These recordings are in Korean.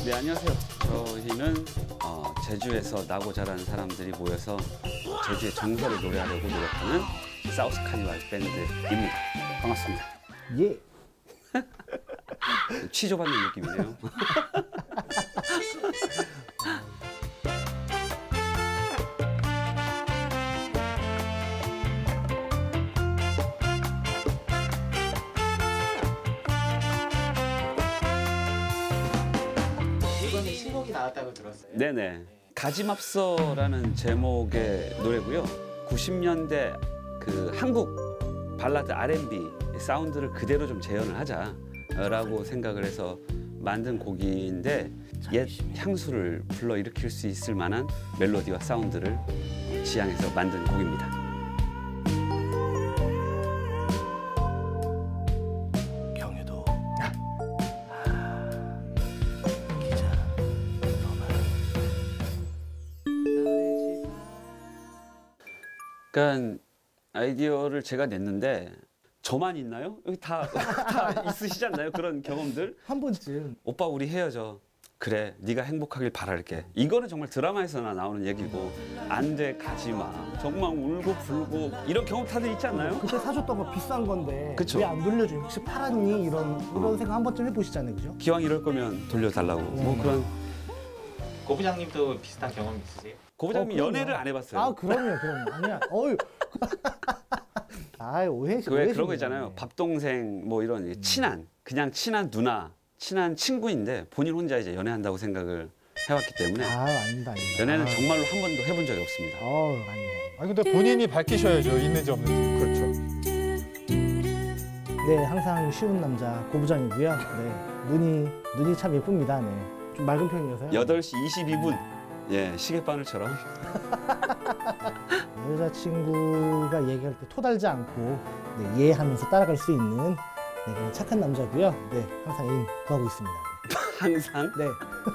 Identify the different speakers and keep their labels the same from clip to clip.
Speaker 1: 네, 안녕하세요. 저희는 제주에서 나고 자란 사람들이 모여서 제주의 정서를 노래하려고 노력하는 사우스 카니발 밴드입니다. 반갑습니다.
Speaker 2: 예.
Speaker 1: 취조받는 느낌이네요.
Speaker 3: 이번에 신곡이 나왔다고 들었어요.
Speaker 1: 네네. 가지맙서라는 제목의 노래고요. 90년대 그 한국 발라드 R&B 사운드를 그대로 좀 재현을 하자라고 생각을 해서 만든 곡인데 옛 향수를 불러일으킬 수 있을 만한 멜로디와 사운드를 지향해서 만든 곡입니다.
Speaker 3: 경유도
Speaker 1: 그러니까 아이디어를 제가 냈는데 저만 있나요? 여기 다 있으시지 않나요? 그런 경험들?
Speaker 2: 한 번쯤.
Speaker 1: 오빠 우리 헤어져. 그래 네가 행복하길 바랄게. 이거는 정말 드라마에서나 나오는 얘기고 안 돼 가지마. 정말 울고 불고 이런 경험 다들 있지 않나요?
Speaker 2: 그때 사줬던 거 비싼 건데
Speaker 1: 그쵸.
Speaker 2: 왜 안 돌려줘? 혹시 팔았니? 이런 생각 한 번쯤 해보시잖아요, 그죠?
Speaker 1: 기왕 이럴 거면 돌려달라고 뭐 그런.
Speaker 3: 고 부장님도 비슷한 경험 있으세요?
Speaker 1: 고 부장님
Speaker 2: 그럼요.
Speaker 1: 연애를 안 해봤어요.
Speaker 2: 아, 그럼요. 아니야. 어휴. 아,
Speaker 1: 왜 그런 거 있잖아요. 밥 동생 뭐 이런 친한 그냥 친한 누나, 친한 친구인데 본인 혼자 이제 연애한다고 생각을 해왔기 때문에
Speaker 2: 아, 아닙니다.
Speaker 1: 연애는 정말로 한 번도 해본 적이 없습니다.
Speaker 2: 아니요.
Speaker 4: 아니 근데 본인이 밝히셔야죠. 있는지 없는지.
Speaker 1: 그렇죠.
Speaker 2: 네, 항상 쉬운 남자 고부장이고요. 네, 눈이 참 예쁩니다. 네, 좀 맑은 편이어서요.
Speaker 1: 8시 22분. 예, 시계바늘처럼.
Speaker 2: 여자친구가 얘기할 때 토달지 않고 네, 이해하면서 따라갈 수 있는 네, 그런 착한 남자고요. 네, 항상 애인 구하고 있습니다.
Speaker 1: 항상.
Speaker 2: 네.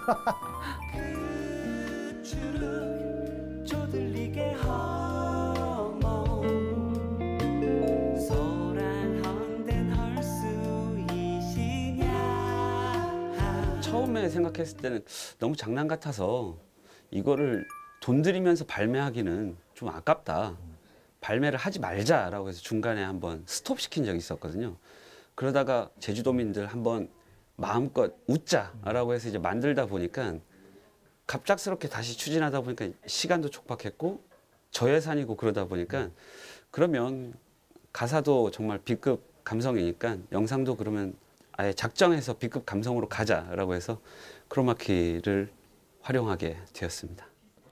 Speaker 1: 처음에 생각했을 때는 너무 장난 같아서 이거를 돈 들이면서 발매하기는 좀 아깝다. 발매를 하지 말자라고 해서 중간에 한번 스톱시킨 적이 있었거든요. 그러다가 제주도민들 한번 마음껏 웃자라고 해서 이제 만들다 보니까 갑작스럽게 다시 추진하다 보니까 시간도 촉박했고 저예산이고 그러다 보니까 그러면 가사도 정말 B급 감성이니까 영상도 그러면 아예 작정해서 B급 감성으로 가자라고 해서 크로마키를 활용하게 되었습니다.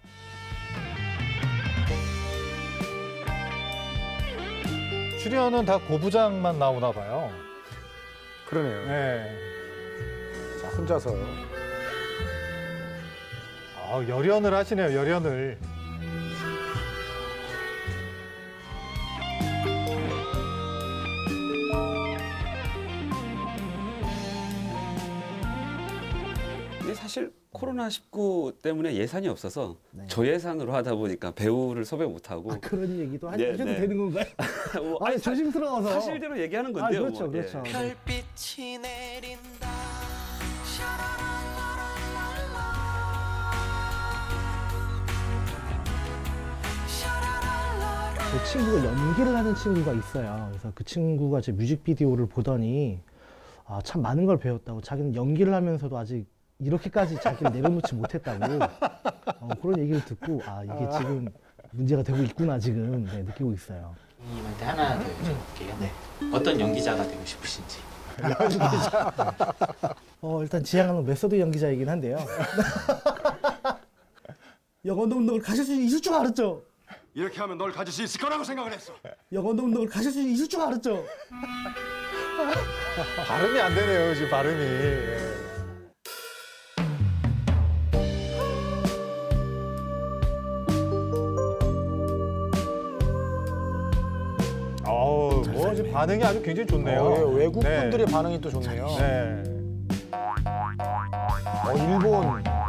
Speaker 4: 출연은 다 고부장만 나오나 봐요.
Speaker 5: 그러네요.
Speaker 4: 네.
Speaker 5: 자, 혼자서.
Speaker 4: 아, 열연을 하시네요. 열연을.
Speaker 1: 근데 사실 코로나19 때문에 예산이 없어서
Speaker 2: 네.
Speaker 1: 저예산으로 하다 보니까 배우를 섭외 못하고.
Speaker 2: 그런 얘기도
Speaker 1: 네,
Speaker 2: 하셔도
Speaker 1: 네.
Speaker 2: 되는 건가요?
Speaker 1: 뭐,
Speaker 2: 아니, 조심스러워서.
Speaker 1: 사실대로 얘기하는 건데요.
Speaker 2: 그렇죠,
Speaker 1: 뭐. 예.
Speaker 2: 그렇죠.
Speaker 6: 별빛이 내린다.
Speaker 2: 제 친구가 연기를 하는 친구가 있어요. 그래서 그 친구가 제 뮤직비디오를 보더니 아, 참 많은 걸 배웠다고. 자기는 연기를 하면서도 아직 이렇게까지 자기를 내려놓지 못했다고 그런 얘기를 듣고 아, 이게 지금 문제가 되고 있구나 지금 네, 느끼고 있어요.
Speaker 3: 님한테 하나 더 여쭤볼게요. 네. 어떤 연기자가 되고 싶으신지.
Speaker 2: 일단 지향하는 메소드 연기자이긴 한데요. 영원동력을 가질 수 있을 줄 알았죠?
Speaker 5: 이렇게 하면 널 가질 수 있을 거라고 생각을 했어.
Speaker 2: 영원동력을 가질 수 있을 줄 알았죠?
Speaker 4: 발음이 안 되네요. 지금 발음이. 예. 뭐 지금 반응이 아주 굉장히 좋네요.
Speaker 5: 예, 외국
Speaker 4: 네.
Speaker 5: 분들의 반응이 또 좋네요.
Speaker 4: 네.
Speaker 5: 일본.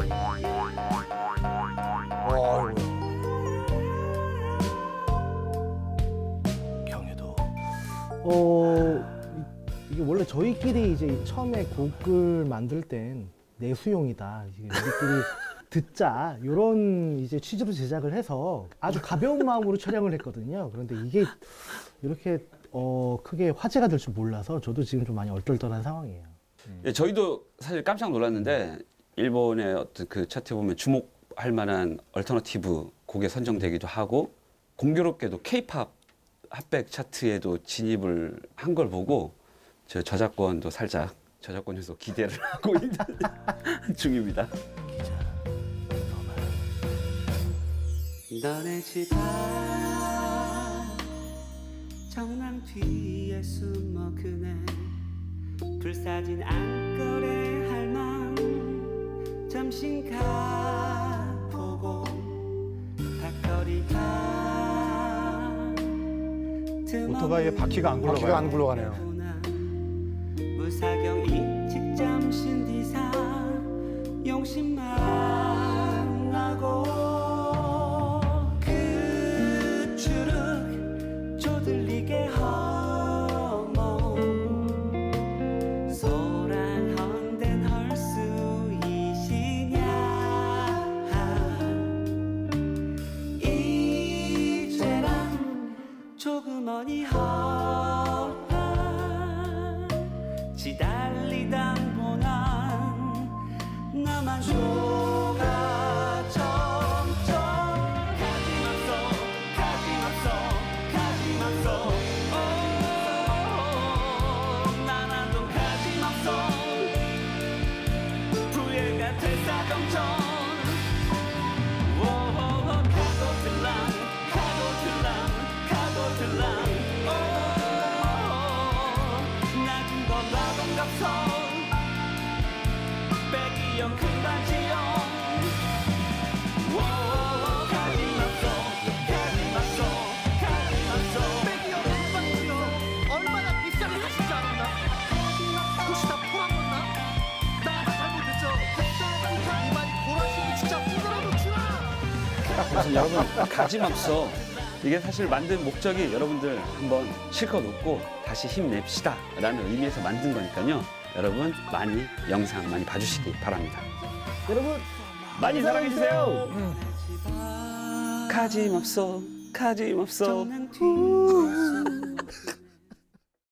Speaker 5: 와,
Speaker 3: 경유도
Speaker 2: 이게 원래 저희끼리 이제 처음에 곡을 만들 땐 내수용이다. 이게 우리끼리 듣자 이런 이제 취지로 제작을 해서 아주 가벼운 마음으로 촬영을 했거든요. 그런데 이게 이렇게 크게 화제가 될 줄 몰라서 저도 지금 좀 많이 얼떨떨한 상황이에요.
Speaker 1: 예, 저희도 사실 깜짝 놀랐는데 일본의 어떤 그 차트에 보면 주목할 만한 얼터너티브 곡에 선정되기도 하고 공교롭게도 K-팝 핫백 차트에도 진입을 한 걸 보고 저 저작권도 살짝 저작권에서 기대를 하고 있는 중입니다. 너네 집 앞 정랑 뒤에 숨어 그네 불사진 안거래 할망 점심 가보고 닭거리가
Speaker 4: 오토바이에 바퀴가 안 굴러가요.
Speaker 5: 바퀴가 안 굴러가네요.
Speaker 1: 무사경 일찍 잠신 뒤사 용심만 나고 그 추륵 조들리게 허머 소란 헌된 헐수 이시냐 이제랑 조그머니 허 지달리당 보난 나만 속아 점점 가지맙소 나나도 가지맙소 부해가 될사정전 가도들랑 낮은 거 라동갑성 빼기형 금반지형 가지맙소 빼기형 금반지형 얼마나 비싸게 사실 줄 알았나? 혹시 다 포함했나? 나가 잘못했죠. 이만이 보라시니 진짜 부드러워 주라. 그래서 여러분 가지맙소 이게 사실 만든 목적이 여러분들 한번 실컷 웃고 다시 힘냅시다 라는 의미에서 만든 거니까요. 여러분 많이 영상 많이 봐주시기 바랍니다.
Speaker 2: 여러분
Speaker 1: 많이 사랑해주세요. 가짐없어